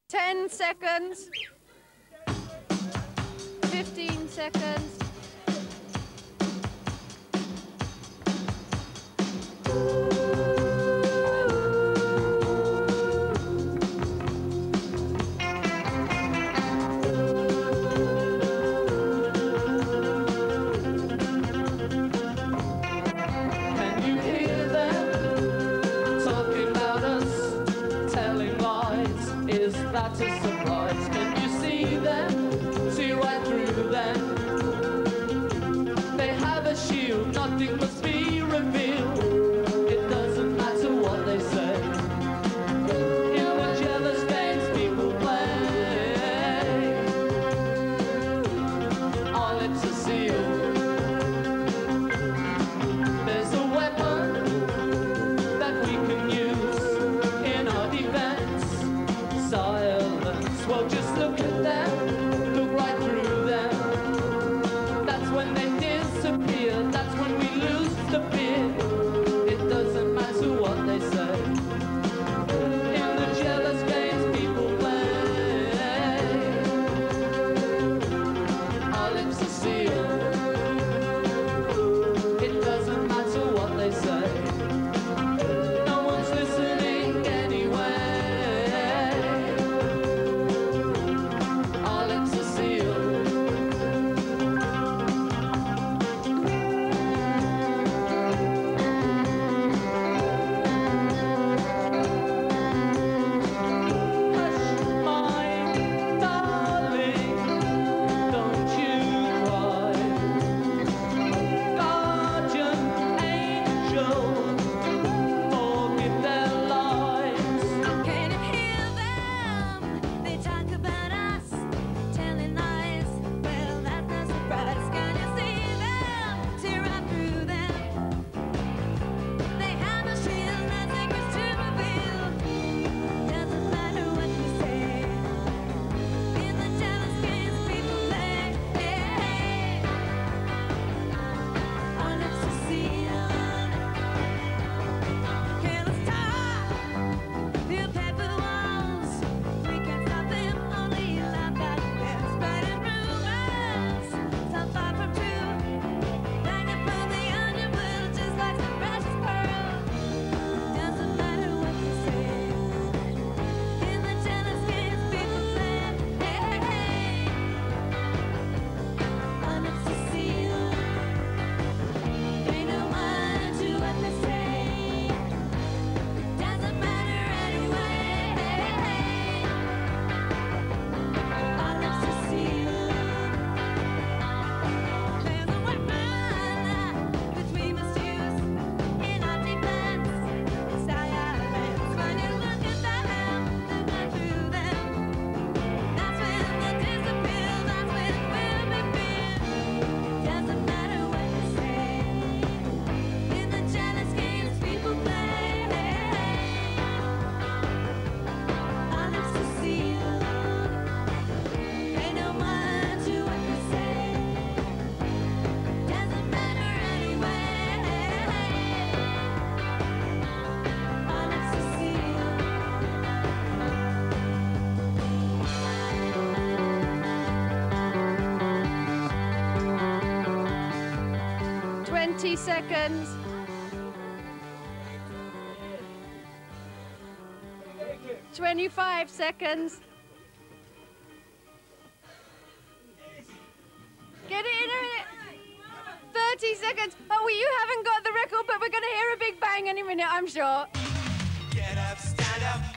10 seconds. 15 seconds. That's a surprise. Can you see them? See right through them. They have a shield, nothing must be revealed. It doesn't matter what they say. In the jealous games people play, our lips are sealed. There's a weapon that we can use in our defense. Silence, well just look at them, look right through them. That's when they disappear, that's when we lose the fear. It doesn't matter what they say. In the jealous games people play, our lips are sealed. It doesn't matter what they say. No one's listening anyway. Our lips are sealed. 'Hush, my darling, don't you cry. Guardian angel, forgive their lies. Can you hear them? They talk about us, telling lies. Well, that's no surprise. Can you see them? See right through them. They have a shield, no secrets to reveal. Doesn't matter what we say. In the jealous games people play, our lips are sealed. Careless talk, feel paper walls. We can't stop them, only laugh at them. Spreading rumors, so far from true. Hanging from the underworld, just like some precious pearl. Doesn't matter what you say. In the jealous games people play, our lips are sealed. Pay no mind to what they say. Doesn't matter anyway. Our lips are sealed. There's a weapon which we must use in our defense. Silence. When you look at them, look right through them. That's when they disappear. That's when we'll be free. Doesn't matter what you say. In the jealous games people play, our lips are sealed. Pay no mind to what we say. Doesn't matter anyway. Our lips are sealed. 20 seconds. 25 seconds. Get it in a minute. 30 seconds. Oh, well, you haven't got the record, but we're going to hear a big bang any minute, I'm sure. Get up, stand up.